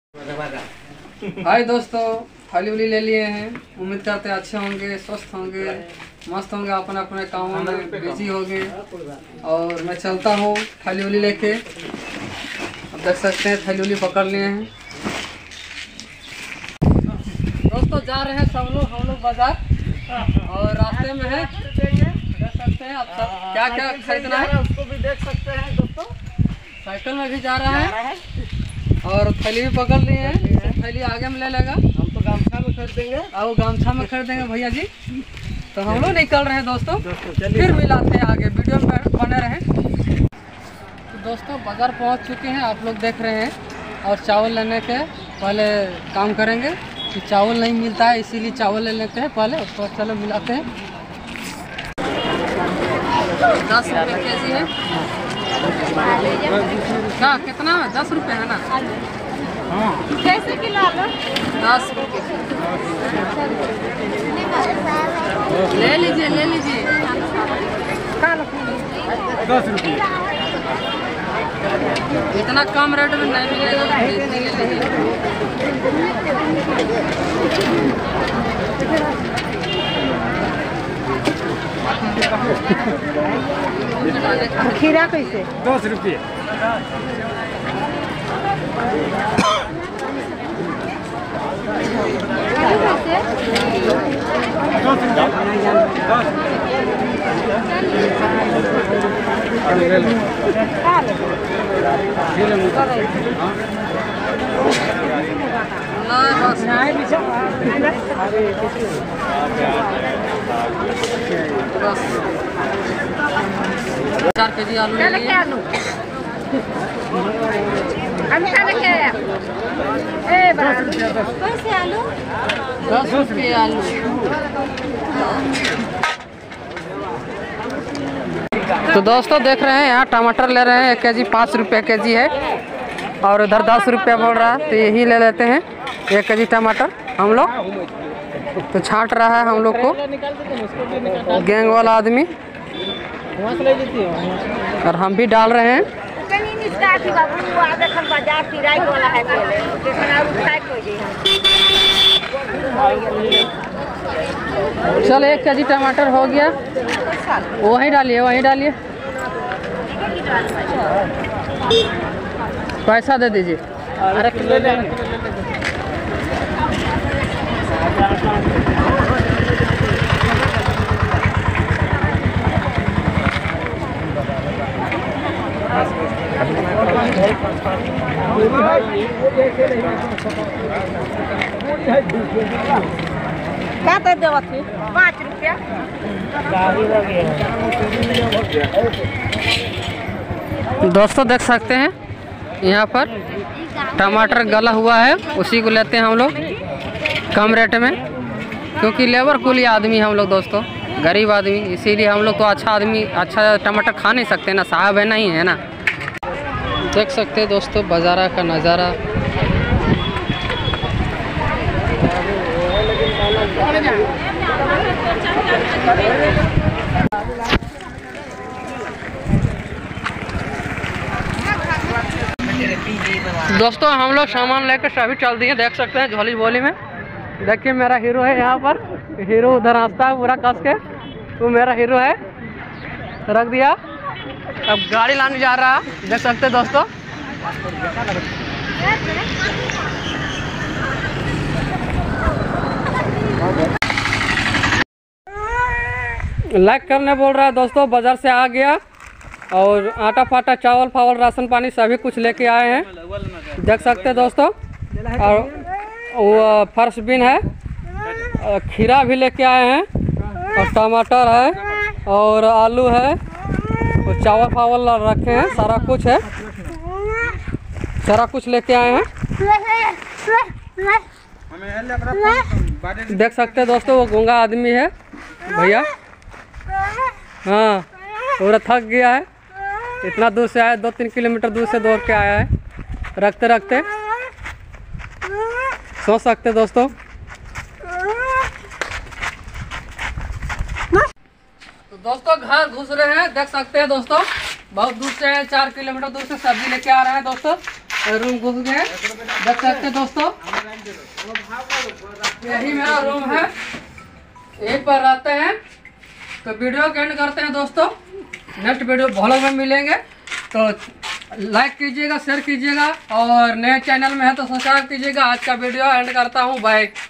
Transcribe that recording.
हाय दोस्तों, थाली उली ले लिए हैं। उम्मीद करते हैं अच्छे होंगे, स्वस्थ होंगे, मस्त होंगे, अपने अपने कामों में बिजी होंगे। और मैं चलता हूँ थाली उली लेके। अब देख सकते हैं थाली उली पकड़ लिए हैं। दोस्तों जा रहे हैं हम लोग बाजार और रास्ते में है, देख सकते हैं। अब सब क्या क्या खरीदना है उसको भी देख सकते हैं दोस्तों। साइकिल में भी जा रहा है और थैली भी पकड़ लिए हैं। थैली आगे में ले लेगा, हम तो गामछा में खरीदेंगे और गामछा में खरीदेंगे भैया जी। तो हम लोग निकल रहे हैं दोस्तों, फिर मिलाते हैं आगे, वीडियो में बने रहें। तो दोस्तों बाजार पहुंच चुके हैं, आप लोग देख रहे हैं। और चावल लेने के पहले काम करेंगे कि चावल नहीं मिलता है, इसीलिए चावल ले लेते हैं पहले, उसको चलो मिलाते हैं। 10 रुपये केजी है क्या? कितना है? 10 रुपये है ना? कैसे किलो? 10 रुपये। ले लीजिए 10 रुपये। इतना कम रेट में नहीं मिलेगा, ले लीजिए। खीरा कैसे? 10 रुपये। चार केजी आलू ले लिए। कैसे आलू? 10 रुपये आलू। तो दोस्तों देख रहे हैं, यहाँ टमाटर ले रहे हैं 1 केजी 5 रुपये केजी है और उधर 10 रुपये बोल रहा है, तो यही ले लेते हैं 1 केजी टमाटर हम लोग। तो छांट रहा है हम लोग को गैंग वाला आदमी, और हम भी डाल रहे हैं। चल 1 केजी टमाटर हो गया, वहीं डालिए। पैसा दे दीजिए। अरे किलो ले। क्या कर देवा थी? 5 रुपया। दोस्तों देख सकते हैं यहाँ पर टमाटर गला हुआ है, उसी को लेते हैं हम लोग कम रेट में, क्योंकि लेबर कुली आदमी हम लोग दोस्तों, गरीब आदमी, इसीलिए हम लोग तो अच्छा टमाटर खा नहीं सकते ना, साहब है नहीं है ना। देख सकते हैं दोस्तों बाजारा का नज़ारा। दोस्तों हम लोग सामान लेकर सभी चल दिए, देख सकते हैं झोली बोली में। देखिए मेरा हीरो है यहाँ पर, हीरो उधर हंसता है पूरा कस के, वो मेरा हीरो है। रख दिया, अब गाड़ी लाने जा रहा है, देख सकते हैं दोस्तों। लाइक करने बोल रहा है दोस्तों। बाजार से आ गया और आटा फाटा चावल फावल राशन पानी सभी कुछ लेके आए हैं, देख सकते हैं दोस्तों। और वो फर्श बिन है, खीरा भी लेके आए हैं, और टमाटर है और आलू है और चावल फावल रखे हैं, सारा कुछ है, सारा कुछ लेके आए हैं। देख सकते हैं दोस्तों, वो गूंगा आदमी है भैया। हाँ पूरा थक गया है, इतना दूर से आया, 2-3 किलोमीटर दूर से दौड़ के आया है, रखते रखते सोच सकते दोस्तों। तो दोस्तों घर घुस रहे हैं, देख सकते हैं दोस्तों, बहुत दूर से 4 किलोमीटर दूर से सब्जी लेके आ रहे हैं दोस्तों। रूम घुस गए, देख सकते हैं दोस्तों। यही मेरा रूम है, यहीं पर रहते हैं। तो वीडियो को एंड करते हैं दोस्तों, नेक्स्ट वीडियो ब्लॉग में मिलेंगे। तो लाइक कीजिएगा, शेयर कीजिएगा, और नए चैनल में है तो सब्सक्राइब कीजिएगा। आज का वीडियो एंड करता हूँ, बाय।